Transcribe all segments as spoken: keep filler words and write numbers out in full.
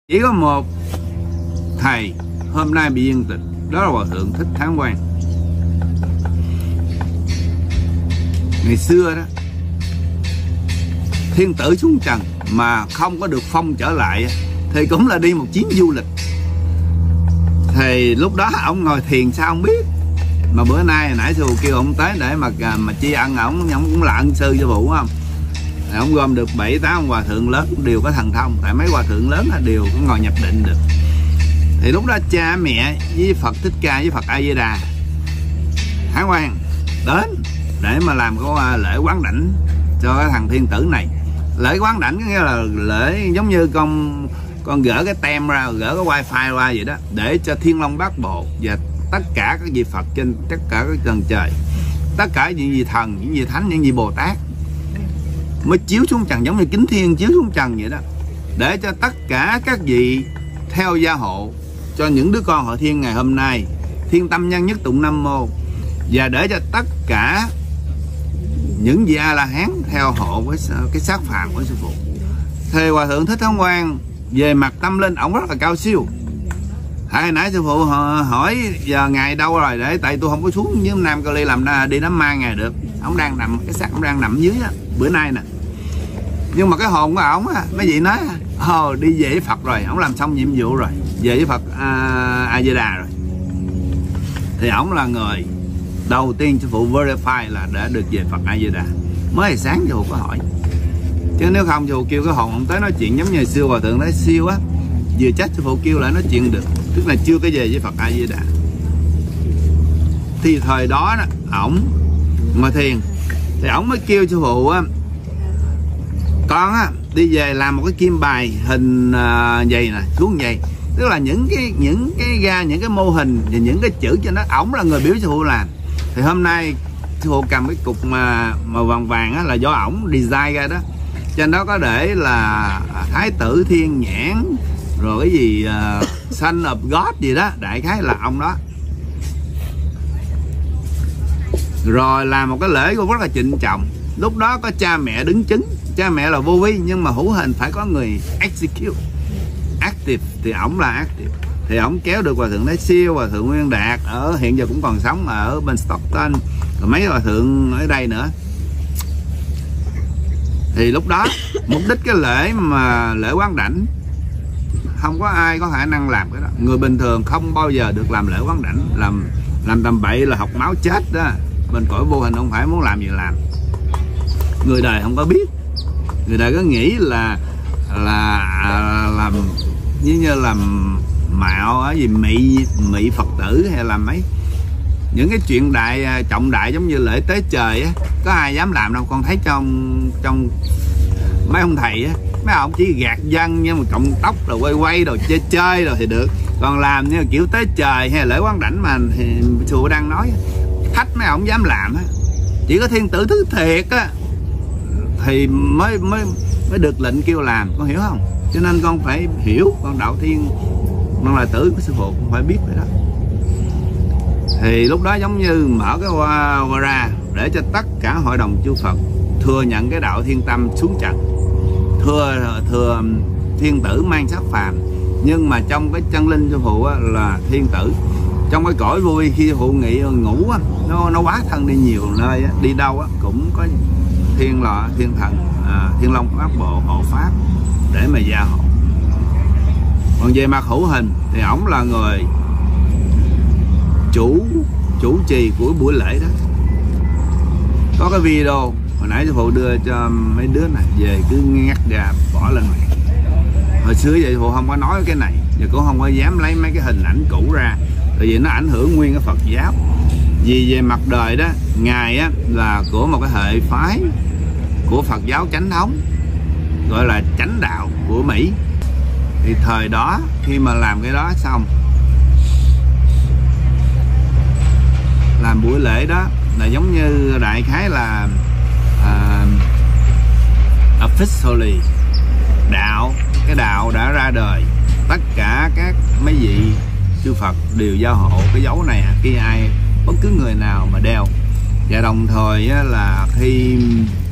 Chỉ có một thầy hôm nay bị yên tịch, đó là Hòa Thượng Thích Thắng Quang. Ngày xưa đó, thiên tử xuống trần mà không có được phong trở lại thì cũng là đi một chuyến du lịch. Thì lúc đó ông ngồi thiền sao không biết, mà bữa nay nãy sư phụ kêu ông tới để mà mà tri ân ổng, ông cũng là ân sư cho phụ không. Ông gom được bảy tám hòa thượng lớn đều có thần thông, tại mấy hòa thượng lớn là đều có ngồi nhập định được. Thì lúc đó cha mẹ với Phật Thích Ca với Phật A Di Đà Thắng Quang đến để mà làm cái lễ quán đảnh cho cái thằng thiên tử này. Lễ quán đảnh có nghĩa là lễ giống như con con gỡ cái tem ra, gỡ cái wifi ra vậy đó, để cho Thiên Long Bát Bộ và tất cả các vị Phật trên tất cả các trần trời, tất cả những vị thần, những vị thánh, những vị Bồ Tát mới chiếu xuống trần, giống như kính thiên chiếu xuống trần vậy đó, để cho tất cả các vị theo gia hộ cho những đứa con họ thiên ngày hôm nay, thiên tâm nhân nhất tụng Nam Mô, và để cho tất cả những vị A La Hán theo hộ với cái xác phàm của sư phụ. Thì Hòa Thượng Thích Thắng Quang về mặt tâm linh ổng rất là cao siêu. Hồi nãy sư phụ hỏi giờ ngày đâu rồi, để tại tôi không có xuống với Nam Cali làm đi đám ma ngày được. Ông đang nằm, cái xác ông đang nằm dưới á, bữa nay nè. Nhưng mà cái hồn của ổng á, mấy vị nói ồ đi về với Phật rồi, ổng làm xong nhiệm vụ rồi, về với Phật A Di Đà rồi. Thì ổng là người đầu tiên sư phụ verify là đã được về Phật A Di Đà. Mới sáng sư phụ có hỏi, chứ nếu không sư phụ kêu cái hồn ông tới nói chuyện giống như xưa Hòa Thượng nói siêu á, vừa trách sư phụ kêu lại nói chuyện được, tức là chưa có về với Phật A Di Đà. Thì thời đó đó ổng ngồi thiền thì ổng mới kêu sư phụ á, con á đi về làm một cái kim bài hình uh, vậy nè, xuống vậy, tức là những cái những cái ra những cái mô hình và những cái chữ trên đó, ổng là người biểu sư phụ làm. Thì hôm nay sư phụ cầm cái cục mà màu vàng vàng á, là do ổng design ra đó, trên đó có để là Thái tử Thiên Nhãn rồi cái gì uh, Son of God gì đó, đại khái là ông đó. Rồi làm một cái lễ cũng rất là trịnh trọng. Lúc đó có cha mẹ đứng chứng, cha mẹ là vô vi nhưng mà hữu hình phải có người execute, active, thì ổng là active. Thì ổng kéo được Hòa Thượng Thái Siêu, Hòa Thượng Nguyên Đạt ở hiện giờ cũng còn sống ở bên Stockton, rồi mấy Hòa Thượng ở đây nữa. Thì lúc đó mục đích cái lễ mà lễ quán đảnh không có ai có khả năng làm cái đó, người bình thường không bao giờ được làm lễ quán đảnh, làm làm tầm bậy là học máu chết đó. Bên cõi vô hình không phải muốn làm gì làm, người đời không có biết, người đời có nghĩ là là làm như như làm mạo ở gì mị mị Phật tử hay làm mấy những cái chuyện đại trọng đại giống như lễ tế trời á, có ai dám làm đâu. Con thấy trong trong mấy ông thầy á, mấy ông chỉ gạt dân nhưng mà cộng tóc rồi quay quay rồi chơi chơi rồi thì được, còn làm như kiểu tế trời hay là lễ quán đảnh mà thì sư phụ đang nói thách mấy ông dám làm á, chỉ có thiên tử thứ thiệt á thì mới mới mới được lệnh kêu làm, con hiểu không? Cho nên con phải hiểu, con đạo thiên con là tử của sư phụ, con phải biết vậy đó. Thì lúc đó giống như mở cái hoa, hoa ra để cho tất cả hội đồng chư Phật thừa nhận cái đạo thiên tâm xuống trần, thừa thừa thiên tử mang sắc phàm, nhưng mà trong cái chân linh sư phụ á, là thiên tử. Trong cái cõi vui khi sư phụ nghỉ ngủ á, nó nó quá thân đi nhiều nơi á, đi đâu á, cũng có thiên lọ thiên thần à, Thiên Long Bát Bộ hộ pháp để mà gia hộ. Còn về mặt hữu hình thì ổng là người chủ chủ trì của buổi lễ đó. Có cái video hồi nãy sư phụ đưa cho mấy đứa này về cứ ngắt ra bỏ lên này. Hồi xưa vậy sư phụ không có nói cái này, và cũng không có dám lấy mấy cái hình ảnh cũ ra, tại vì nó ảnh hưởng nguyên cái Phật giáo. Vì về mặt đời đó, ngài á là của một cái hệ phái của Phật giáo chánh thống, gọi là chánh đạo của Mỹ. Thì thời đó khi mà làm cái đó xong, làm buổi lễ đó là giống như đại khái là uh, officially đạo, cái đạo đã ra đời, tất cả các mấy vị chư Phật đều giao hộ cái dấu này khi ai bất cứ người nào mà đeo. Và đồng thời là khi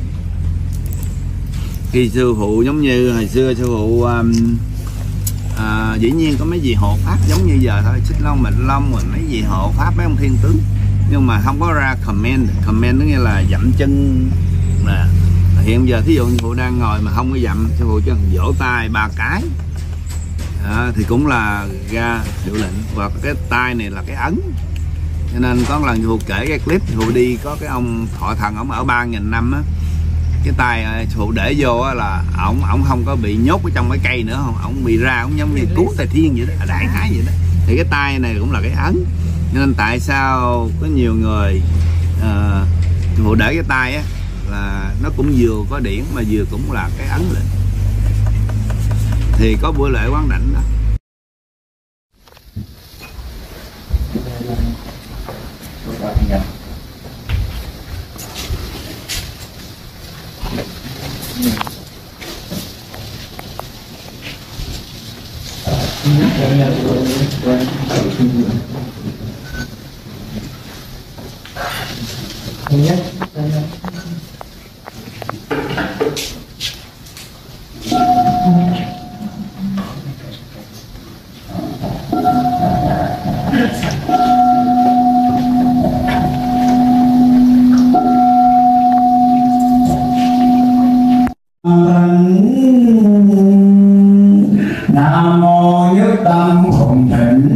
khi sư phụ giống như hồi xưa sư phụ um, à, dĩ nhiên có mấy gì hộ pháp giống như giờ thôi, Xích Long, Mệnh Long, rồi mấy gì hộ pháp mấy ông thiên tướng, nhưng mà không có ra comment. Comment có nghĩa là dậm chân. Nè, hiện giờ thí dụ như phụ đang ngồi mà không có dậm, sư phụ cho vỗ tay ba cái à, thì cũng là ra hiệu lệnh. Và cái tay này là cái ấn. Cho nên có lần phụ kể cái clip phụ đi có cái ông thọ thần, ông ở ba nghìn năm á, cái tay phụ để vô á là ổng ổng không có bị nhốt ở trong cái cây nữa, không, ổng bị ra, ổng giống như cứu tài thiên vậy đó, đại khái vậy đó. Thì cái tay này cũng là cái ấn. Nên tại sao có nhiều người uh, phụ để cái tay á là nó cũng vừa có điển mà vừa cũng là cái ấn lệnh. Thì có bữa lễ quán đảnh đó. Nam mô Nhất Tâm Phụng Thịnh,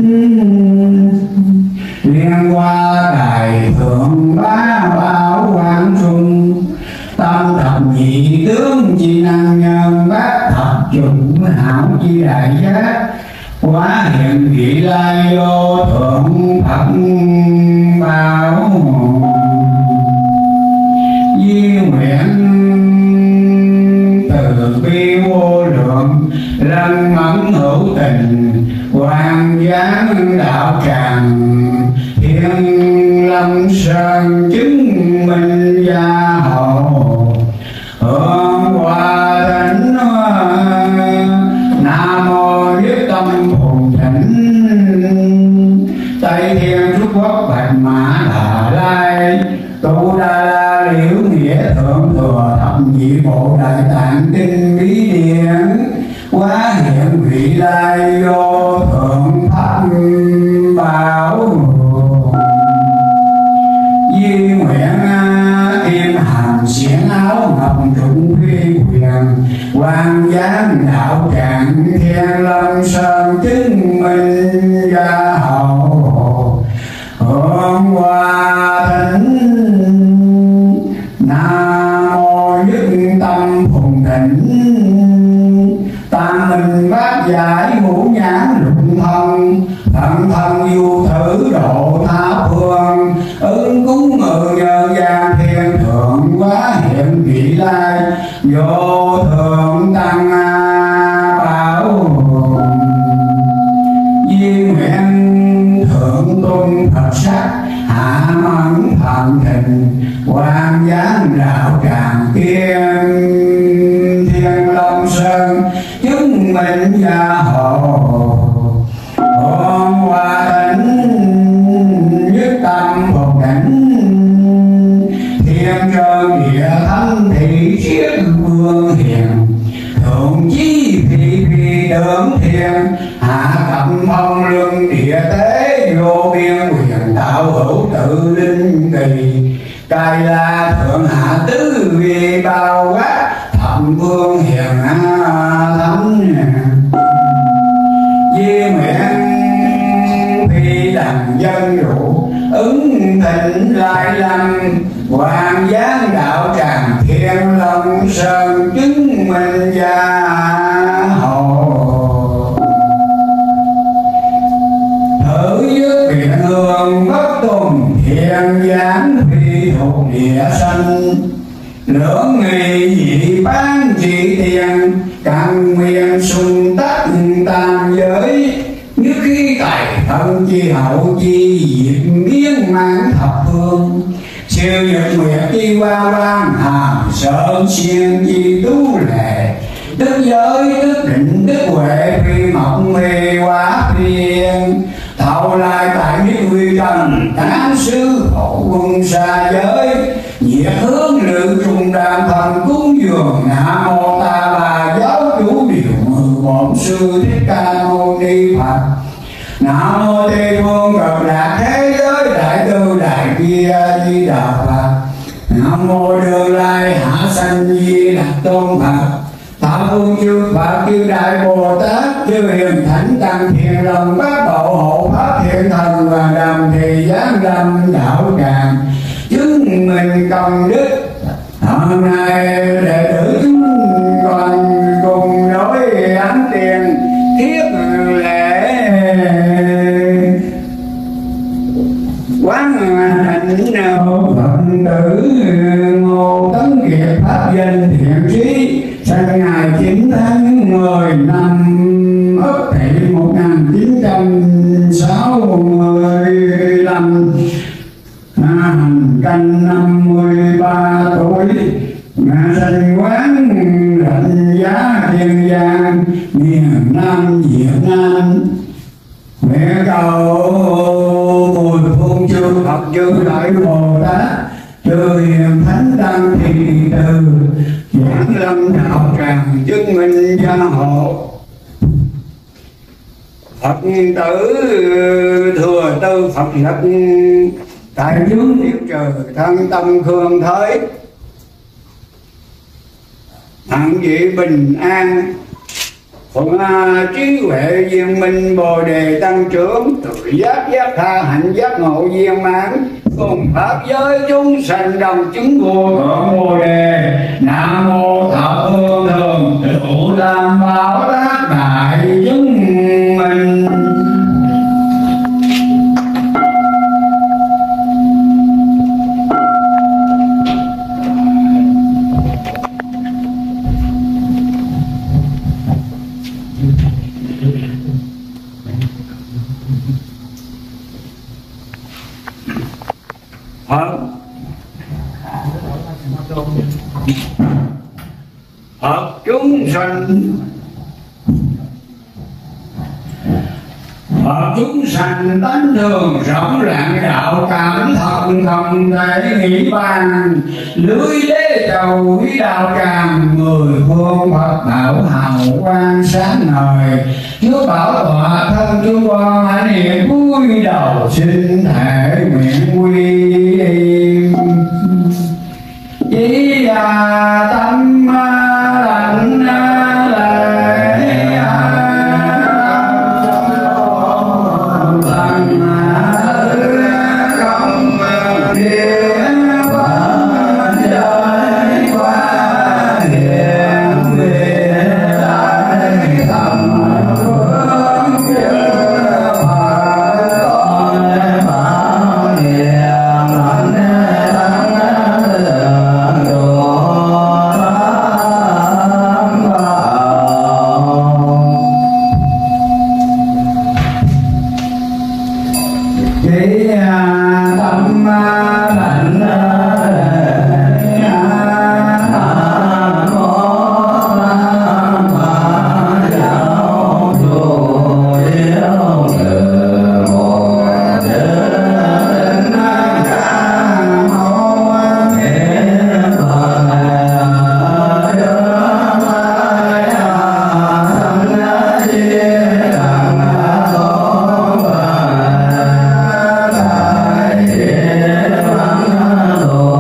liên hoa đài thượng bá bảo quang trung, tâm thập nhị tướng chi năng nhân, bát thập trùng hảo chi đại giác, quá hiện vị lai vô thượng Phật bảo. Di nguyện từ bi vô lượng, lân mẫn hữu tình, quan giáng đạo tràng, thiên lâm sơn chứng minh gia hộ, hương hoa thánh. Nam mô Nhất Tâm Phụng Thịnh, Tây Thiên Trúc Quốc Bạch Mã Đà Lai, Tu Đa La Liễu Nghĩa Thượng Thừa Thập Nhị Bộ Đại Tạng Kinh Bí Điển, quá hiện vị lai vô thượng Pháp bảo. Di nguyện im hàm xiển áo ngọc trụng phi quyền, quan giáng đạo tràng, thiên lâm sơn chứng minh gia hậu, hương hoa thánh. Nam mô Nhất Tâm Phụng Thịnh, tam minh bát giải ngũ nhãn lục thân, thần thần du thử độ tha phương, ứng cúng ngự nhân gian thiên thượng, quá hiện vị lai vô thượng tăng bảo. Di nguyện thượng tôn Phật sắc, hạ mẫn thần thịnh, quan giáng đạo tràng, tiên thiên long sơn chứng minh gia hộ, hương hoa thánh. Nhất Tâm Phụng Thịnh, thiên trơn địa thánh thị chiết vương hiền, thượng chí phi phi đương thiên, hạ cập phong lương địa tế, vô biên quyền tạo hữu tự linh kỳ, cai la thượng hạ tứ vi bao quát, thập vương hiền thánh. Di nguyện phi đằng dân dụ, ứng thịnh lai lâm, quan giáng đạo tràng, thiên long sơn chứng minh gia hộ. Thử dứt viện hương bất tùng, thiên giáng phi thuộc địa sanh, lưỡng nghi dị bán trị tiền, căn nguyên sung tắc tam giới, như khi tài thân chi hậu chi diệt nghiêng mang thập phương, siêu nhật nguyệt chi qua quan hàm sơn xuyên chi tú lệ, đức giới đức định đức huệ phi mộng mê quá phiên, thâu lai tại biết huy trần tán sư hộ quân xa giới, nhiệt hướng lự trùng đàn thần cúng dường. Nam mô Ta Bà giáo chủ điều mười bổn sư Thích Ca Mâu Ni Phật. Nam mô Tây Phương Cực Lạc Thế Giới Đại Từ Đại Bi Di Đà Phật. Nam mô Đường Lai Hạ Sanh Di Lặc Tôn Phật. Thảo phương chư Phật chư Đại Bồ Tát chư Hiền Thánh Tăng Thiền Lòng Bát Bộ Hộ Pháp Thiện Thần và Đàm Thì Giáng Lâm Đạo Tràng chứng minh công đức. Hôm nay đệ tử chúng con cùng đối ánh tiền thiết lễ quán hạnh hộ Phật tử Ngô Tấn Kiệt pháp danh thiện trí, sinh ngày chín tháng mười năm Ất Tỵ một nghìn chín trăm sáu mươi lăm, hành canh năm mươi ba tuổi, sinh quán Rạch Giá Kiên Giang, miền Nam Việt Nam. Nguyện cầu mười phương chư Phật chư Đại Bồ Tát chư Hiền Thánh Tăng Thì Từ Giáng Lâm Đạo Tràng chứng minh gia hộ. Phật tử thừa tư Phật nhập tại chướng Diệu Trừ thân tâm khương thới, thẳng vị bình an, thuận trí huệ viên minh bồ đề tăng trưởng, tự giác giác tha hạnh giác ngộ viên mãn, cùng pháp giới chúng sanh đồng chứng vô thượng bồ đề. Nam mô thập phương thường trụ tam bảo tác đại chứng minh. Phật Phật chúng sanh Phật chúng sanh tánh thường rộng rạng đạo cảm thần không thể nghĩ bàn, lưới đế cầu quý đạo tràng mười phương Phật bảo hào quang sáng ngời, Chúa bảo tọa thân chúng con hãy niệm cúi đầu xin thể nguyện quy chỉ là tâm lạnh Hãy subscribe cho kênh Ghiền Mì Gõ để không bỏ lỡ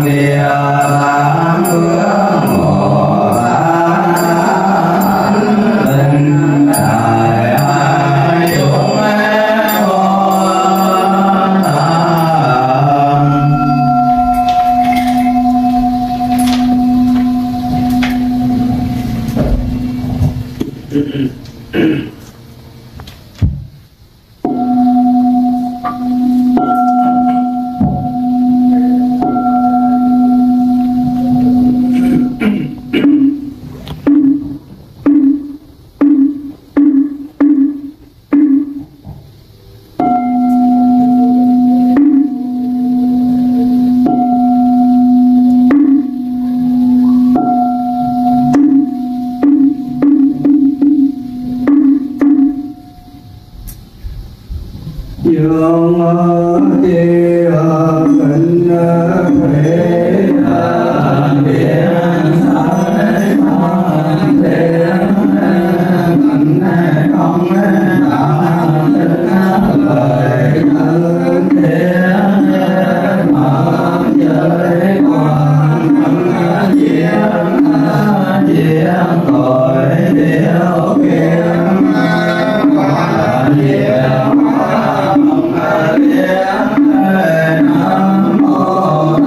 Nam mô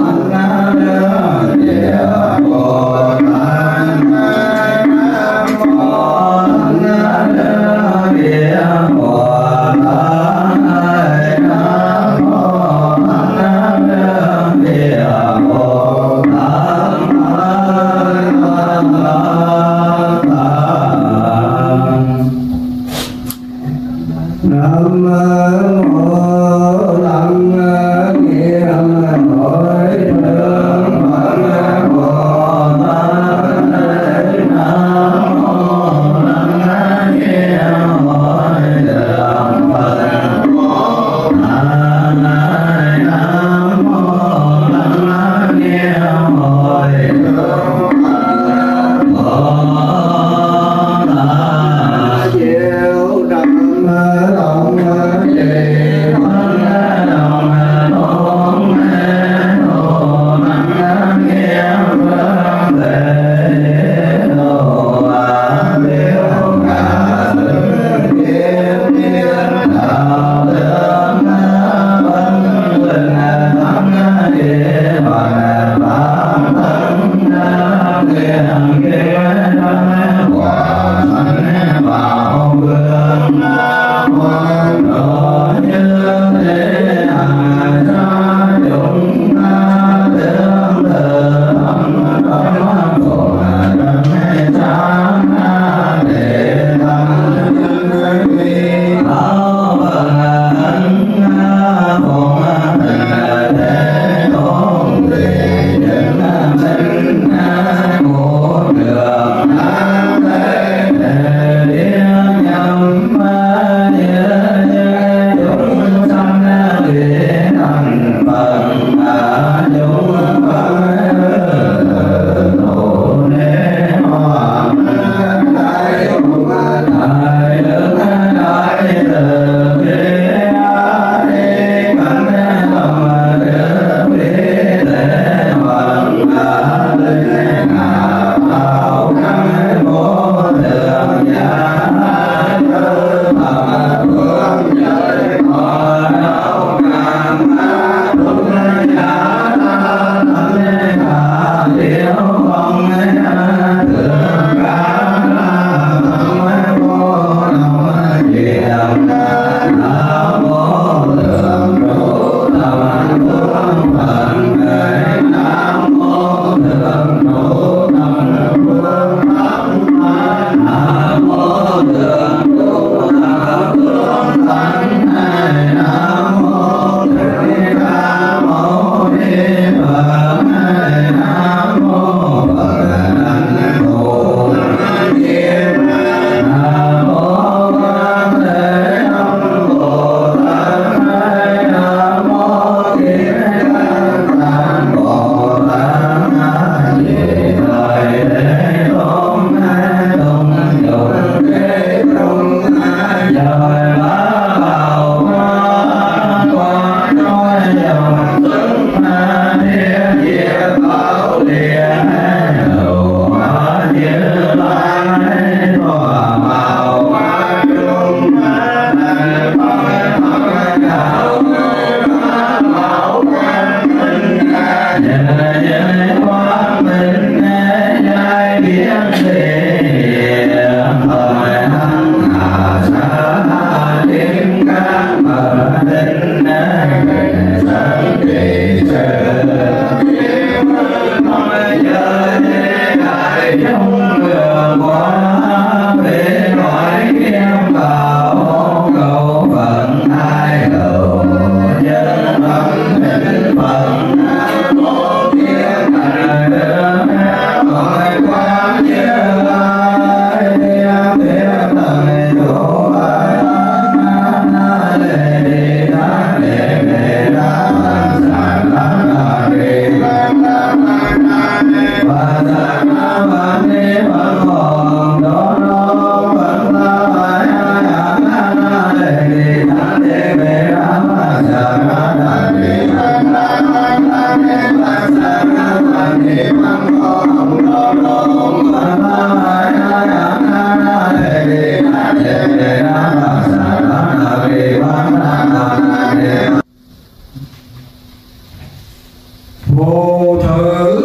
vô thử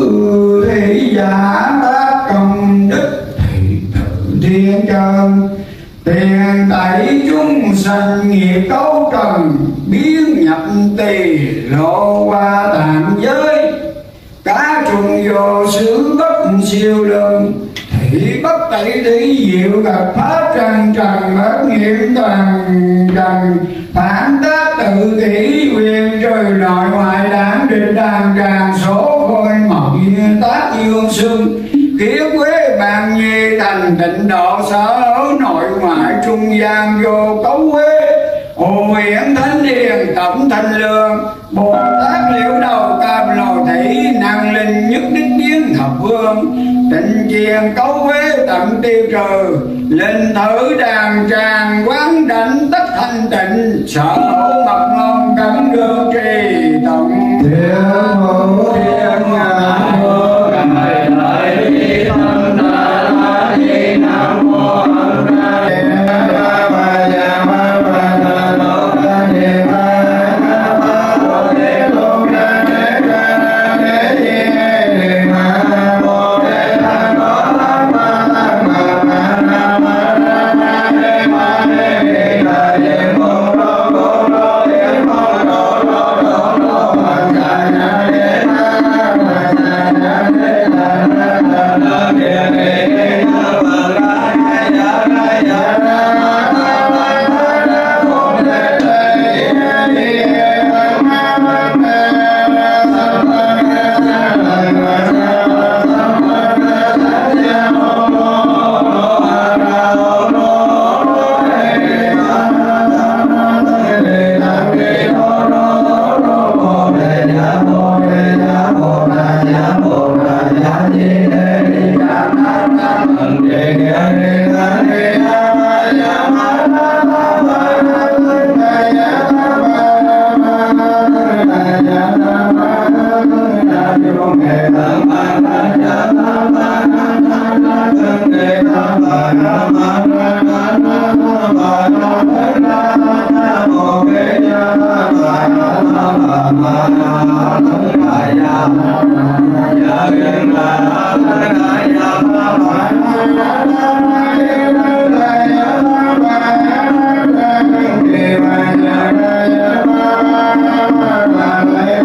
thế giả bác công đức thị tự thiên trần tiền tẩy chúng sanh nghiệp cấu trần biến nhập tỳ lộ qua tạng giới cá trùng vô xứ bất siêu lương thị bất tẩy lý diệu gặp pháp trần trần bất nghiệm toàn trần phản tác tự kỷ quyền trời nội ngoại đảng định đàn tràng số khôi mộc duyên tác dương xương kiết quế bàn nhi thành tịnh độ sở ở nội ngoại trung gian vô cấu quế hồ hiển thánh điền tổng thanh lương bồ tát liễu đầu cam lồ thị năng linh nhất đích biến thập vương tịnh chiền cấu quế tận tiêu trừ linh thử đàn tràng quán đảnh tất thanh tịnh sở hữu mật ngôn cẩn đương trì tụng thiên mẫu thiên ngã vô ngài đại bi tâm đà la ni nam mô a di đà phật ma ya ma pa na no ta ni ma na ma bồ đề tôn na đề ca na đề di đề ma bồ đề ta no la ma la ma ma na ma na ma đề ma đề đề đà đề mô đô cô đô đề mô đô đô đô đô ma ca na đề ma ma na na đề đà na na na đề đề đề na ma ra ya ra ya ra ma ma ma ma na bồ đề đề đề đề ma ma ma ma na sa ma na sa la ma sa ma sa ma na sa ya mô đô đô a ra đô đô đề đề ma na sa ma đề đề na đề đô đô đô bồ đề ya bồ đề ya bồ đà ya bồ đà ya di đề đề ya na na thần đề ya đề na đề ya ma ya ma na ma ma na na ya na ma na ma na na ya na ma na na yo nghe na ma na ya na ma na na na thần đề na ma na ma na na na ma na na na na bồ đề ya na ma na na ma ma na na ya na ma ya ge na na ya ma ma na na na ya na ya na ma ya na na ke ma ya na ya ma ma na ma ma na ya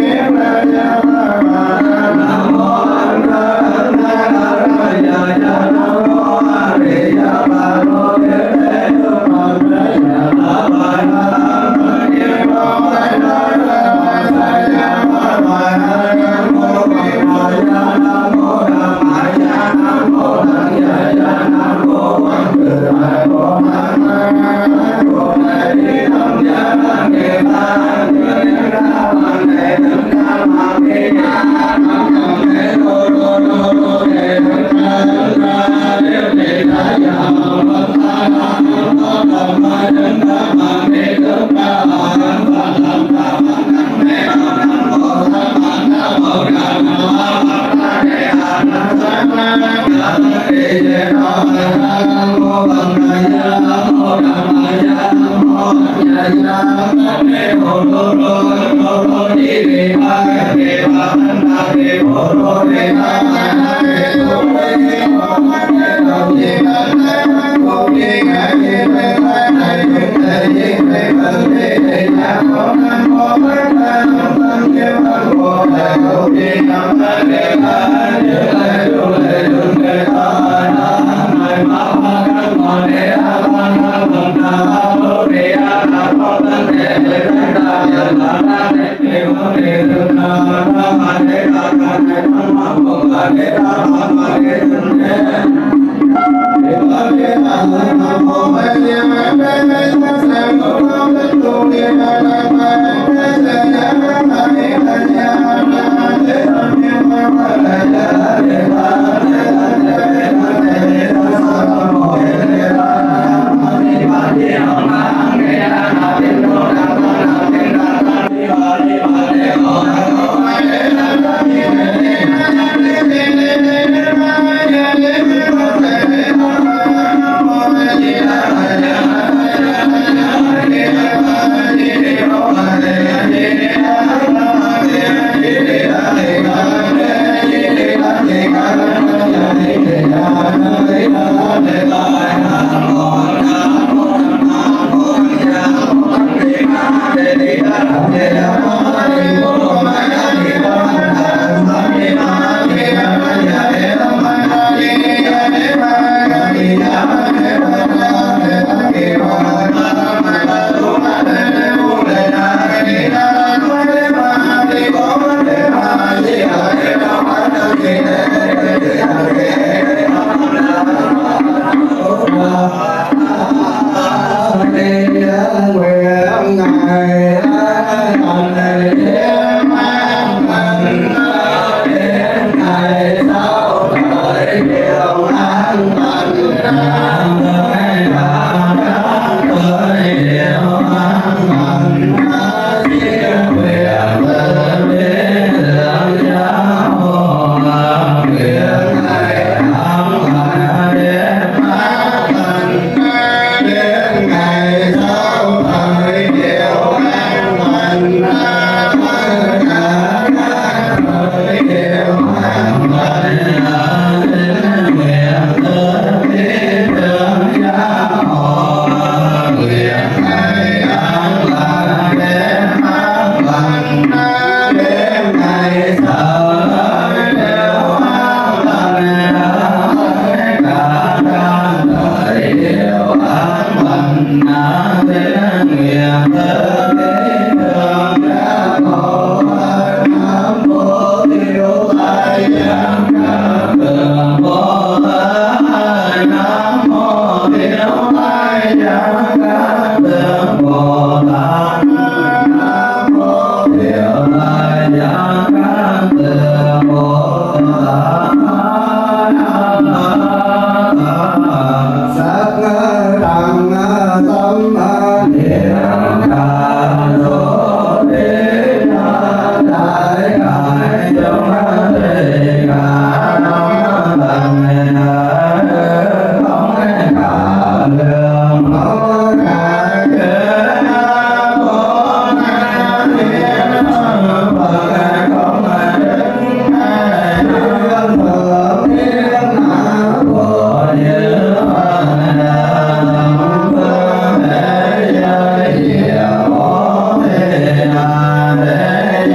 na ya ma ma na mô a na na na ya ya na mô a re ya ma ro ke re no ma na ya na ma na ma ye ma ma na na ma ya ma ma na na mô ke ma ya na mô na ma ya na mô na ya ya na mô ma ke ma mô ma ma na mô na di tâm ya na ke ma ke na ma ne na ma ke ya na ma ke ro ro ro ro ke na na de de na ya ma ma na ma na ma na ma ke na ma na ma na ma na me na mô na ma na mô na ma ma na ke ya na sa ma na na ke ye na na mô ma na ya na mô na ma ya na mô ya ya na me ho ro ro ro ro di re ma ke ma na ke ho ro re ma na ke ho re ke ma na ke ro ye na na ho ye ga ye me ma na ye na ye me ma re re ya ho na ho ma na na ke ma ho na ho ye na na ke ma ye le lo le lo ke ta na mai ma ma na ma ne a ma na ma na ho re a na ho na ke le na ya na na ne ke ho re lo na na ma ne a na ne ma ma ho na ne a ma ma ke ne ke ma ke na na ho ma ye ma me me na sa lo lo le lo le na na ma ne se ya na ma ne na ya na na le na ne ma ma la ya le ma ne la ne ma ne na sa mo ye le na ma ne ma ye ma ne na na le lo na na na ke na na le ma le ma le ho na ho ma ye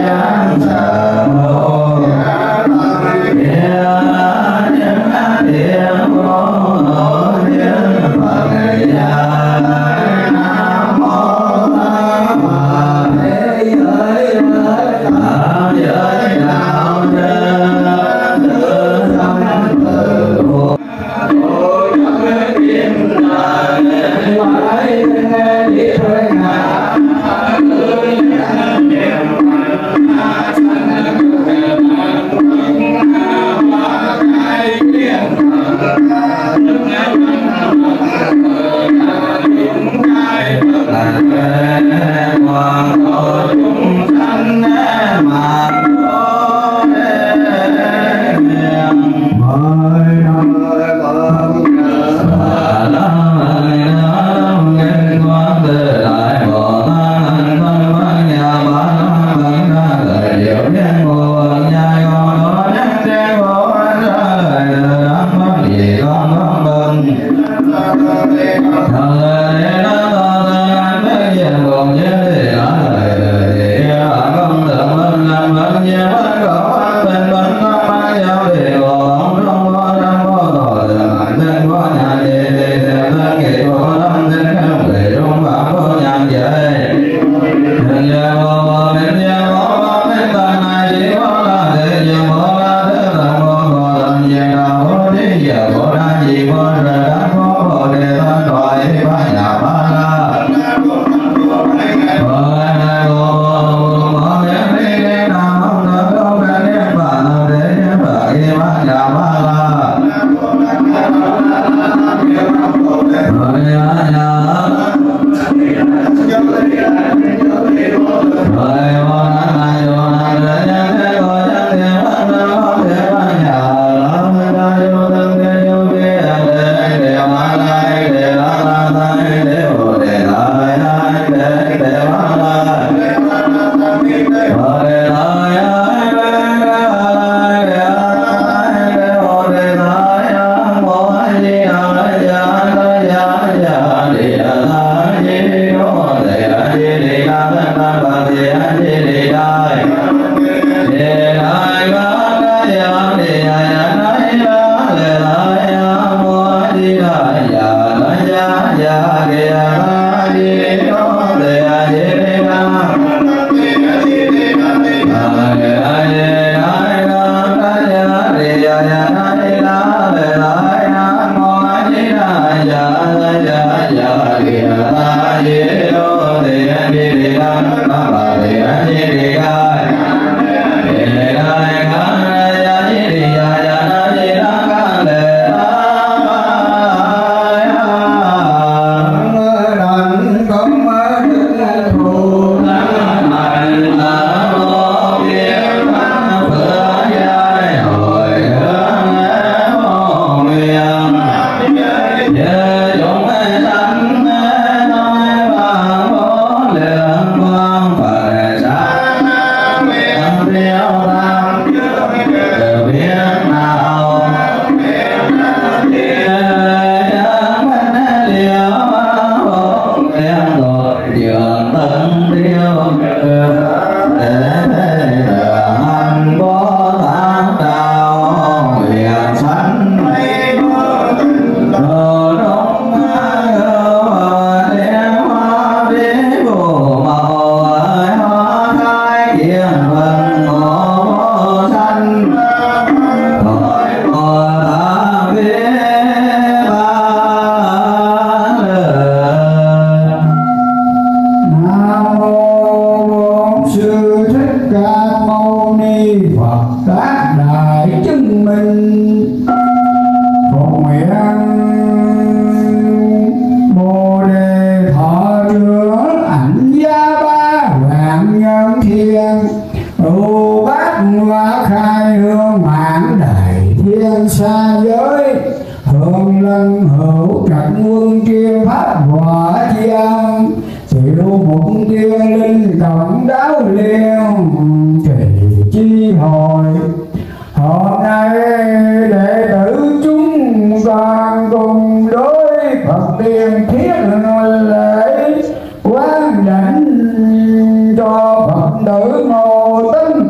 tiền thiết lễ quán đảnh cho Phật tử ngồi tất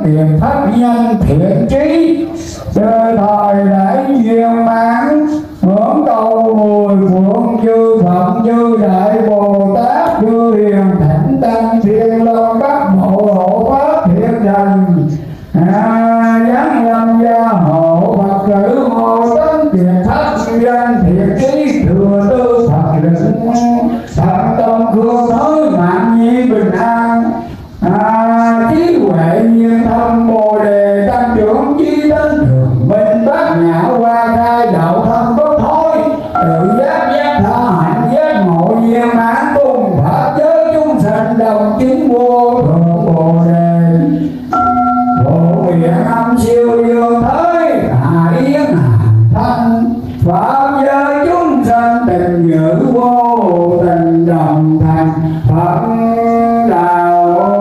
tiền thất nhân thiện trí, từ thời đại viên mãn hưởng cầu mười phượng chư Phật chư Đại Bồ Tát chư Hiền Thánh Tăng Thiên Long các bộ hộ pháp thiện thần à, giáng lâm gia hộ Phật tử hộ tấn tiền thất nhân thiện trí, thừa tư Phật lực Phật tôn khương thới mạng nhi bình an à, trí huệ nhiên thông bồ đề tăng trưởng trí tấn thường minh bát nhã hoa khai đạo thân bất thối, tự giác giác tha hạnh giác ngộ viên mãn cùng pháp giới chúng sanh đồng chứng vô thượng bồ đề, bộ nguyện âm siêu dương thới hạ yến thanh pháp giới chúng sanh tình giữ vô tình đồng thành Phật đạo.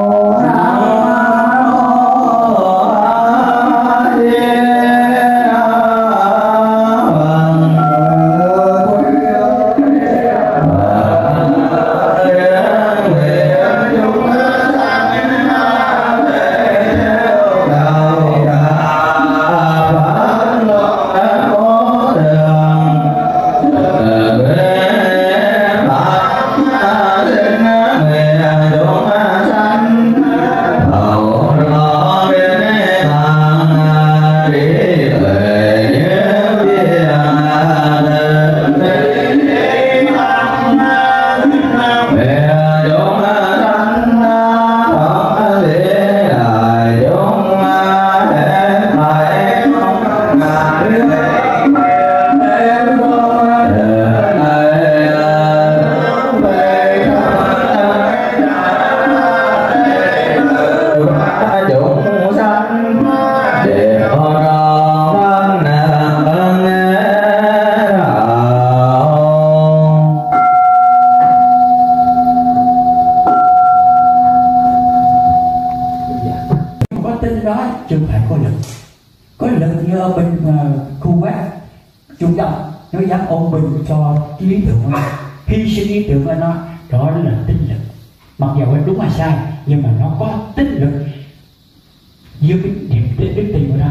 Hy sinh ý tưởng của nó, đó là tinh lực. Mặc dù đúng hay sai, nhưng mà nó có tinh lực dưới cái niềm tin đức tin của nó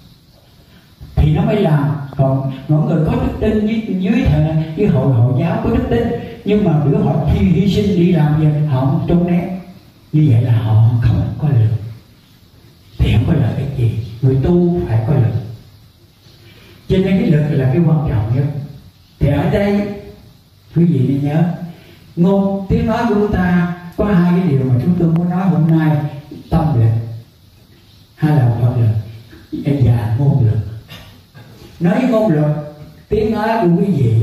thì nó mới làm. Còn mọi người có đức tin dưới dưới thờ dưới hội hội giáo có đức tin, nhưng mà bữa họ khi hy sinh đi làm việc họ không trốn né, như vậy là họ không có lực, thì không có lợi ích gì. Người tu phải có lực, cho nên cái lực là cái quan trọng nhất. Thì ở đây quý vị nên nhớ, ngôn tiếng nói của chúng ta có hai cái điều mà chúng tôi muốn nói hôm nay: tâm lực hay là Phật lực và ngôn lực. Nói ngôn lực, tiếng nói của quý vị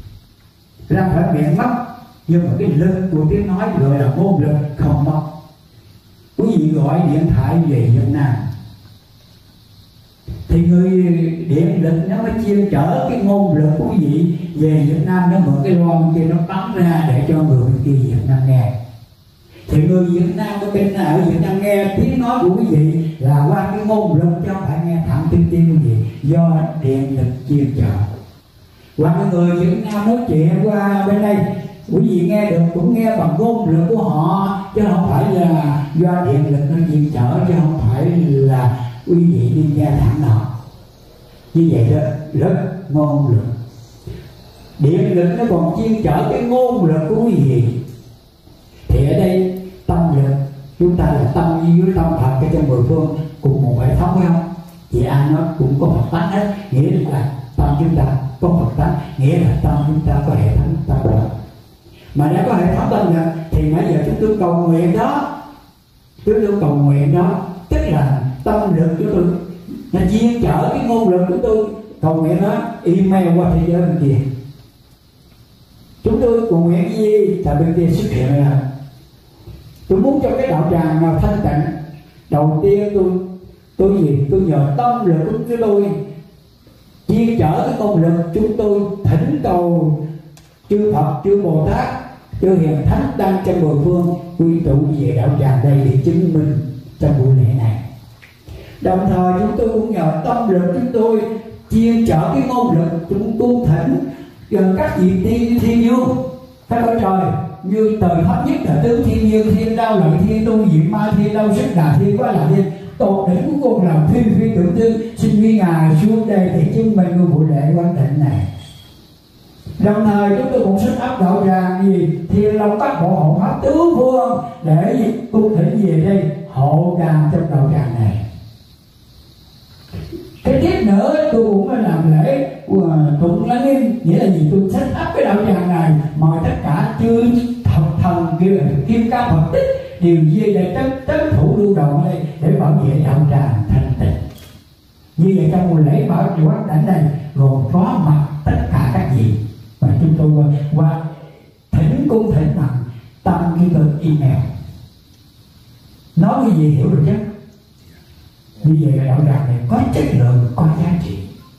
ra khỏi miệng mất, nhưng mà cái lực của tiếng nói gọi là ngôn lực không mất. Quý vị gọi điện thoại về Việt Nam thì người điện lực nó mới chuyên chở cái ngôn lực của quý vị về Việt Nam, nó mượn cái loa bên kia nó bắn ra để cho người bên kia Việt Nam nghe. Thì người Việt Nam ở bên ở Việt Nam nghe tiếng nói của quý vị là qua cái ngôn lực, cho phải nghe thẳng tiếng tiếng quý vị do điện lực chuyên chở. Hoặc cái người Việt Nam nói chuyện qua bên đây, quý vị nghe được cũng nghe bằng ngôn lực của họ, chứ không phải là do điện lực nó chuyên chở, chứ không phải là quý vị đi nghe thẳng nào. Như vậy đó rất ngôn lực. Điện lực nó còn chuyên chở cái ngôn lực của quý vị. Thì ở đây tâm lực chúng ta là tâm với tâm Phật cái trong mười phương cùng một hệ thống, phải không? Chị ai nói cũng có Phật tánh hết, nghĩa là tâm chúng ta có Phật tánh, nghĩa là tâm chúng ta có hệ thống tâm lực. Mà đã có hệ thống tâm lực thì nãy giờ chúng tôi cầu nguyện đó, chúng tôi cầu nguyện đó, tức là tâm lực của tôi nó chuyên chở cái ngôn lực của tôi cầu nguyện đó, email qua thế giới bên kia. Chúng tôi cầu nguyện cái gì là bên kia xuất hiện ra. Tôi muốn cho cái đạo tràng nào thanh tịnh, đầu tiên tôi tôi gì tôi nhờ tâm lực của chúng tôi chuyên chở cái ngôn lực, chúng tôi thỉnh cầu chư Phật chư Bồ Tát chư Hiền Thánh Tăng trong mười phương quy tụ về đạo tràng đây để chứng minh trong buổi lễ này. Đồng thời chúng tôi cũng nhờ tâm lực chúng tôi chuyên chở cái ngôn lực, chúng tôi thỉnh gần các vị thiên thiên dương các cõi trời như trời thấp nhất là tướng thiên dương, thiên đau lợi thiên tu diệu ma thiên đau sức đà thiên quá là thiên tột đỉnh sư xin quý ngài xuống đây để chứng minh của buổi lễ quán thịnh này. Đồng thời chúng tôi cũng set up đạo tràng gì Thiên Long Bát Bộ hộ pháp tứ phương để cung thỉnh về đây hộ tràng trong đạo tràng này. Cái tiếp nữa tôi cũng phải làm lễ tụng lăng nghiêm, nghĩa là gì? Tôi set up cái đạo tràng này mời tất cả chư thần thần kia kim ca Phật tích đều về để trấn trấn thủ lưu động đây để bảo vệ đạo tràng thanh tịnh. Như vậy trong buổi lễ bảo vệ quán đảnh này gồm có mặt tất cả các vị, và chúng tôi qua thỉnh cung thỉnh bằng tâm ghi tên email nói cái gì hiểu được chứ. Như vậy là đạo tràng này có chất lượng, có giá trị.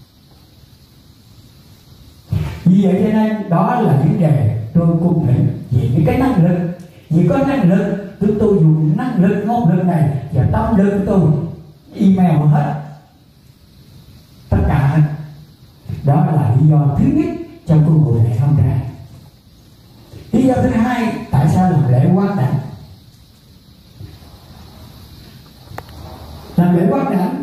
Như vậy cho nên đó là vấn đề tôi cung thỉnh về những cái năng lực. Vì có năng lực chúng tôi dùng năng lực ngôn lực này và tâm lực của tôi email hết tất cả hết. Đó là lý do thứ nhất trong cái buổi lễ không ra. Lý do thứ hai tại sao làm lễ quán đảnh. Làm lễ quán đảnh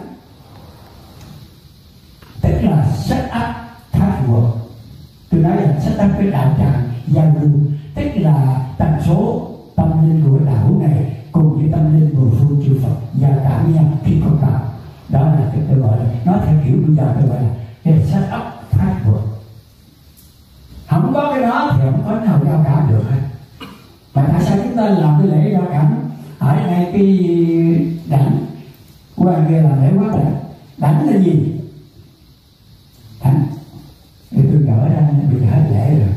tức là set up pháp work. Tôi nói là set up cái đạo tràng giao lưu, tức là tần số tâm linh của đạo hữu này cùng với tâm linh mười phương chư Phật giao cảm với nhau khi có cảm. Đó là cái tôi gọi là nói theo kiểu bây giờ tôi gọi là cái set up pháp work. Không có cái đó thì không có nào giao cảm được hết. Và tại sao chúng ta làm cái lễ giao cảm ở ngay cái đảnh qua kia là lễ quá đảnh? Đảnh là gì? Đảnh thì tôi gỡ ra bị hết lễ rồi.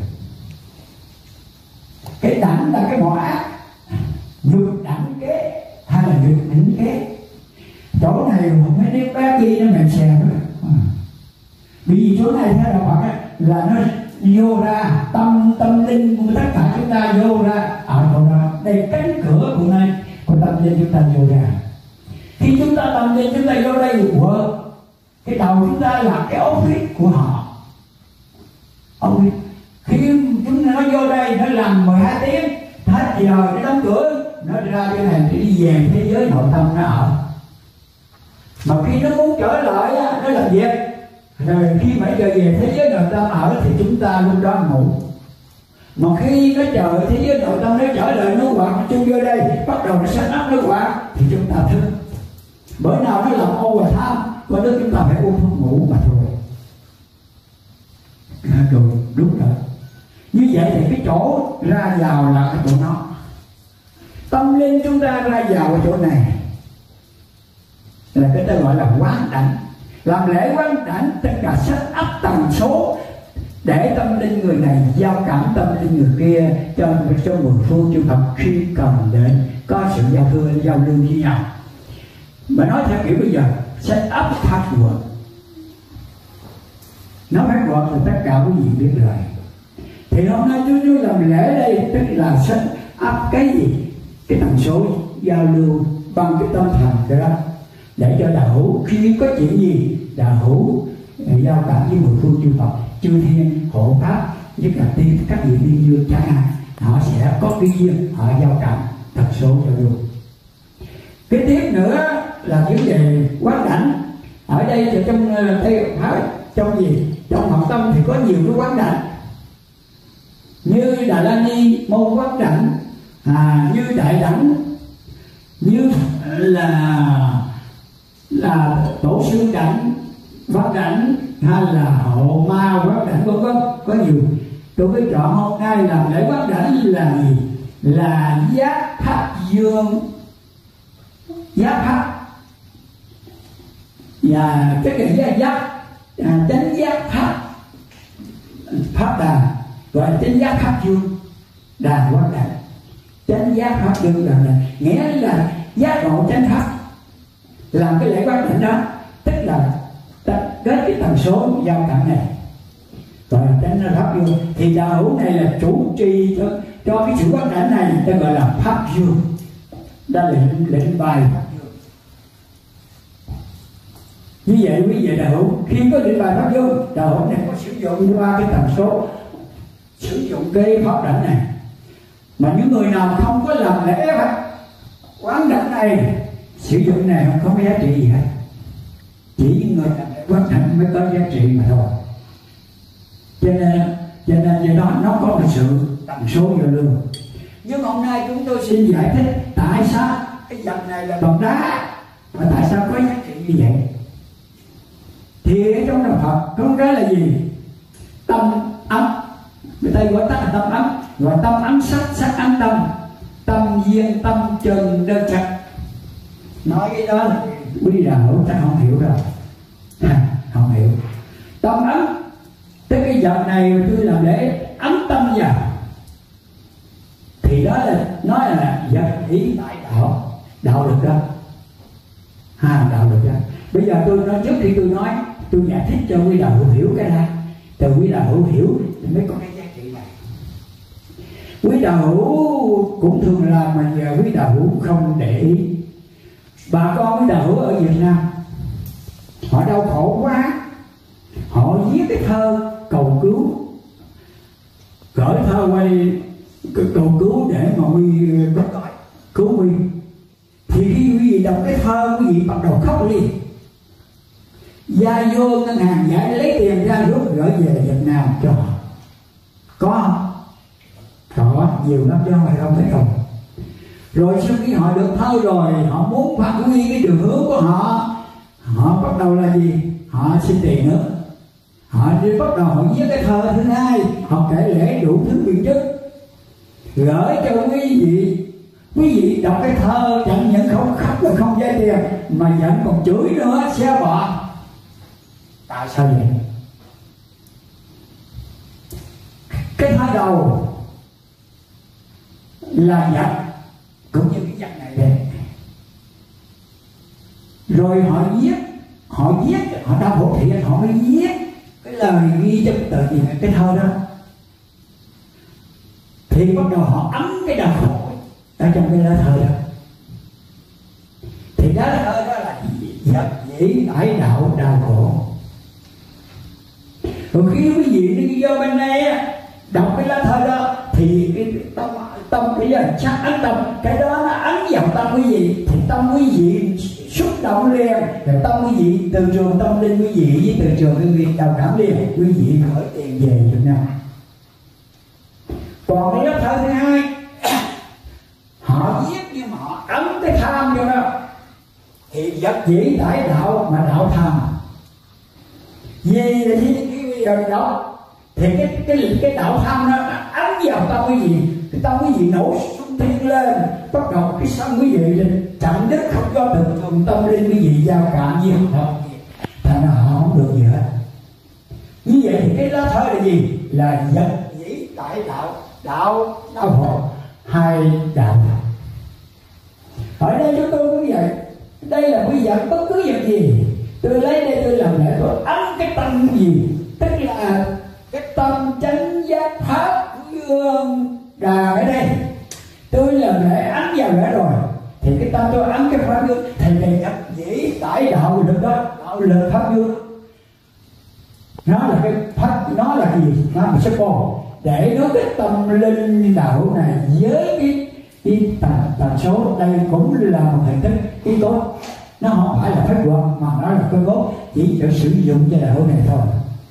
Cái đảnh là cái mỏ ác, nhục đảnh kế hay là nhục đỉnh kế. Chỗ này không mấy đứa bé kia nó mềm xèo nữa. Bởi vì chỗ này theo đạo Phật là nó vô ra tâm tâm linh của tất cả chúng ta vô ra ở chỗ đó. Đây cánh cửa của này của tâm linh chúng ta vô ra. Khi chúng ta tâm linh chúng ta vô đây của cái đầu chúng ta là cái office của họ. Office. Khi chúng nó vô đây nó làm mười hai tiếng hết giờ nó đóng cửa, nó ra cái này để đi về thế giới nội tâm nó ở. Mà khi nó muốn trở lại nó làm việc, rồi khi mà trở về thế giới nội tâm ở thì chúng ta lúc đó ngủ. Mà khi nó chờ thế giới nội tâm nó trở lại nó quạt chung vô đây, bắt đầu nó set up nó quạt thì chúng ta thức. Bữa nào nó làm overtime, có đứa chúng ta phải uống thuốc ngủ mà thôi. Rồi đúng rồi. Như vậy thì cái chỗ ra vào là cái chỗ nó. Tâm linh chúng ta ra vào ở chỗ này là cái ta gọi là quán đảnh. Làm lễ quán đảnh tất cả set up tần số để tâm linh người này giao cảm tâm linh người kia cho cho mười phương chư Phật khi cần đến có sự giao thương giao lưu với nhau. Mà nói theo kiểu bây giờ set up password. Nói password thì tất cả quý vị biết rồi. Thì hôm nay chúng tôi làm lễ đây tức là set up cái gì? Cái tần số giao lưu bằng cái tâm thần đó để cho đạo hữu khi có chuyện gì đạo hữu giao cảm với mười phương chư Phật chư thiên hộ pháp, nhất là tiên các vị tiên dương chẳng hạn, họ sẽ có cái duyên họ giao cảm thật số giao lưu. Cái tiếp nữa là vấn đề quán đảnh. Ở đây thì trong Tây Pháp trong gì trong Phật tâm thì có nhiều cái quán đảnh, như Đà La Ni môn quán đảnh, à, như Đại Đảnh, như là là Tổ sư đảnh quán đảnh, hay là Hộ Ma quán đảnh, vân vân, có nhiều. Tôi mới chọn hôm nay làm lễ quán đảnh là gì? Là giác pháp dương, giác pháp và cái cái giác giác à, chánh giác pháp pháp đàn, gọi là chánh giác pháp dương đàn quán đảnh. Chánh giác pháp dương đàn này nghĩa là giác ngộ chánh pháp. Làm cái lễ quán đảnh đó tức là đến cái tần số giao cảm này gọi là chánh pháp dương. Thì đạo hữu này là chủ trì cho, cho cái sự quán đảnh này ta gọi là pháp dương. Đó là lệnh, lệnh bài pháp dương. Như vậy quý vị đạo hữu khi có lệnh bài pháp dương, đạo hữu này có sử dụng qua cái tần số sử dụng cái pháp đảnh này. Mà những người nào không có làm lễ quán đảnh này sử dụng này không có giá trị gì hết, chỉ chỉ người quan trọng mới có giá trị mà thôi. Cho nên cho nên do đó nó có một sự tần số vô lương. Nhưng hôm nay chúng tôi xin giải thích tại sao cái vật này là bằng đá mà tại sao có giá trị như vậy. Thì ở trong đạo Phật không cái là gì? Tâm ấm, người ta gọi tắt là tâm ấm, gọi tâm ấm sắc, sắc ấm tâm, tâm duyên tâm trần đơn trạch. Nói cái đó là quý đạo hữu chắc không hiểu đâu, à, không hiểu. Tâm ấm tức cái vật này tôi làm để ấm tâm vào, thì đó là nói là vật ý đại đạo, đạo lực đó, ha, đạo lực đó. Bây giờ tôi nói trước khi tôi nói, tôi giải thích cho quý đạo hữu hiểu cái này, từ quý đạo hữu hiểu thì mới có cái giá trị này. Quý đạo hữu cũng thường làm mà giờ quý đạo hữu không để ý. Bà con quý đạo hữu ở Việt Nam họ đau khổ quá, họ viết cái thơ cầu cứu, gửi thơ quay cầu cứu để mà Huy có gọi cứu Huy. Thì khi quý vị đọc cái thơ, quý vị bắt đầu khóc liền. Gia vô ngân hàng giải lấy tiền ra rút gửi về Việt Nam cho họ. Có không? Có, nhiều lắm chứ không phải không thấy không. Rồi sau khi họ được thơ rồi, họ muốn phát huy cái đường hướng của họ, họ bắt đầu là gì? Họ xin tiền nữa. Họ đi bắt đầu họ viết cái thơ thứ hai, họ kể lễ đủ thứ biện chức, gửi cho quý vị. Quý vị đọc cái thơ chẳng những không khóc và không giá tiền, mà vẫn còn chửi nữa, xe bọ. Tại sao vậy? Cái thơ đầu là vật, cũng như cái vật này đây. Rồi họ viết, họ viết, họ đau khổ thiệt, họ mới viết cái lời ghi trong tờ gì cái thơ đó. Thì bắt đầu họ ấm cái đau khổ ở trong cái lá thơ đó. Thì lá thơ đó là vật dĩ đại đạo đau khổ. Rồi khi quý vị đi vô bên đây đọc cái lá thơ đó thì cái tâm tâm cái giờ chắc ấn tâm, cái đó nó ấn vào tâm quý vị, thì tâm quý vị xúc động liền, rồi tâm quý vị từ trường tâm linh quý vị với từ trường cái việc đồng cảm liền, quý vị khởi tiền về Việt Nam. Còn cái lá thơ thứ hai họ viết nhưng mà họ ấn cái tham vô đó, thì vật dĩ đại đạo mà đạo tham. Vì là gì? Cái đó thì cái cái cái đạo tham nó ấn vào tâm quý vị, cái tâm quý vị nổ sung thiên lên, bắt đầu cái sân quý vị chậm đứt không có từ trường tâm linh quý vị giao cảm với họ, thành ra họ không được gì hết. Như vậy thì cái lá thơ là gì? Là vật dĩ đại đạo, đạo đạo hộ, hai đạo. Ở đây chúng tôi cũng vậy, đây là quý vật bất cứ vật gì tôi lấy đây tôi làm lễ, tôi ấn cái tâm gì, tức là cái tâm chánh giác pháp dương đà ở đây, tôi làm lễ ấn vào lễ rồi, thì cái tâm tôi ấn cái pháp dương, thì này vật dĩ đại đạo lực đó, đạo lực pháp dương. Nó là cái pháp, nó là gì? Nó là một bồ để nó cái tâm linh đạo này với cái cái tần, tần số, đây cũng là một hình thức yếu tố, nó không phải là phép luật mà nó là cơ cấu chỉ để sử dụng cho đạo này thôi.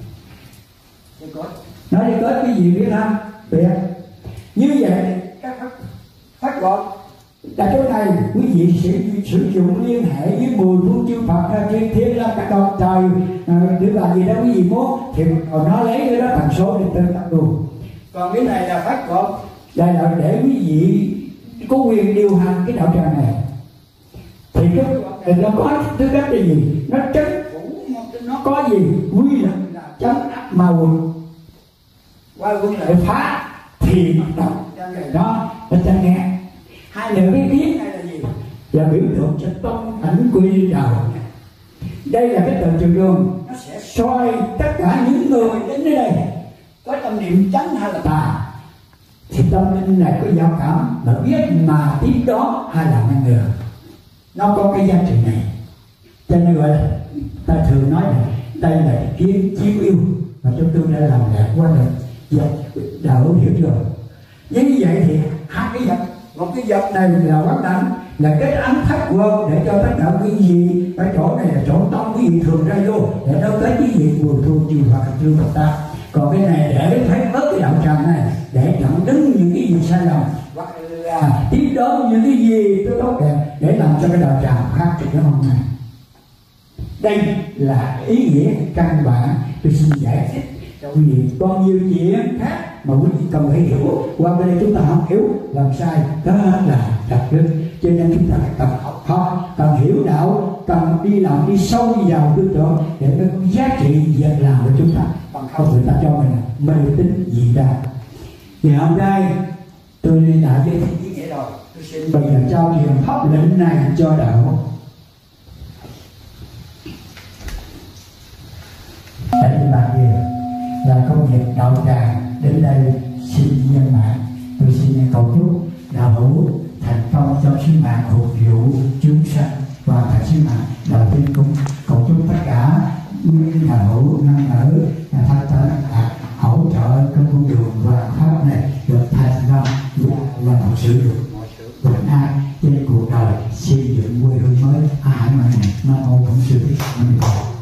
Nói đi kết cái gì biết không? Biết. Như vậy các pháp luật là chỗ này quý vị sẽ sử dụng liên hệ với mười phương chư Phật ra trên thiên la các con trời để làm gì đó quý vị muốn, thì nó lấy cái đó tần số để tương tác luôn. Còn cái này là pháp luật, đây là để quý vị có quyền điều hành cái đạo tràng này. Thì cái này nó có thứ cách là gì? Nó trấn phủ, nó có gì? Quy lực là chấn áp ma quỷ, qua quân lại phá thì bắt đầu cho người đó nó cho nghe. Hai nữa cái tiếng này là gì? Là biểu tượng cho tâm ảnh quy đạo. Đây là cái tờ trường đường, nó sẽ soi tất cả những người đến đây có tâm niệm chánh hay là tà, thì tâm linh này có giao cảm mà biết mà tiếp đó hay là ngăn ngừa, nó có cái giá trị này. Cho nên gọi là ta thường nói là đây là kiến chiếu yêu mà chúng tôi đã làm đẹp quá rồi, vật đạo hiểu chưa? Như vậy thì hai cái vật, một cái vật này là quán đảnh, là kết ấn thất quân để cho tất cả quý vị, cái chỗ này là chỗ tông quý vị thường ra vô để nó kết quý vị vừa thu chư Phật chư Phật ta. Còn cái này để thấy mất cái đạo tràng này, để chặn đứng những cái gì sai lầm hoặc là tiếp đón những cái gì tốt tốt đẹp để làm cho cái đạo tràng phát triển hôm nay. Đây là ý nghĩa căn bản. Tôi xin giải thích cho quý vị. Còn nhiều chuyện khác mà quý vị cần phải hiểu, qua bên đây chúng ta không hiểu làm sai, đó là đặt đức. Cho nên chúng ta cần học học, cần hiểu đạo, cần đi làm đi sâu vào tư tưởng để nó có giá trị việc làm của chúng ta. Bằng không người ta cho mình là mê tín dị đoan. Thì hôm nay tôi đã giới thiệu ý nghĩa rồi, tôi xin bây giờ trao truyền pháp lệnh này cho đạo. Tại vì bạn kia là công việc đạo tràng đến đây xin nhân mạng, tôi xin cầu chúc đạo hữu thành công trong sứ mạng phục vụ chúng sanh và thành sứ mạng. Đầu tiên cũng cầu chúc tất cả những đạo hữu năng ở tha ta hỗ trợ trong con đường và pháp này được thành công và thực sự được bình an trên cuộc đời, xây dựng quê hương mới. A Hạnh Mạng Nam Mô Bổn Sư Thích Ca Mâu Ni Phật.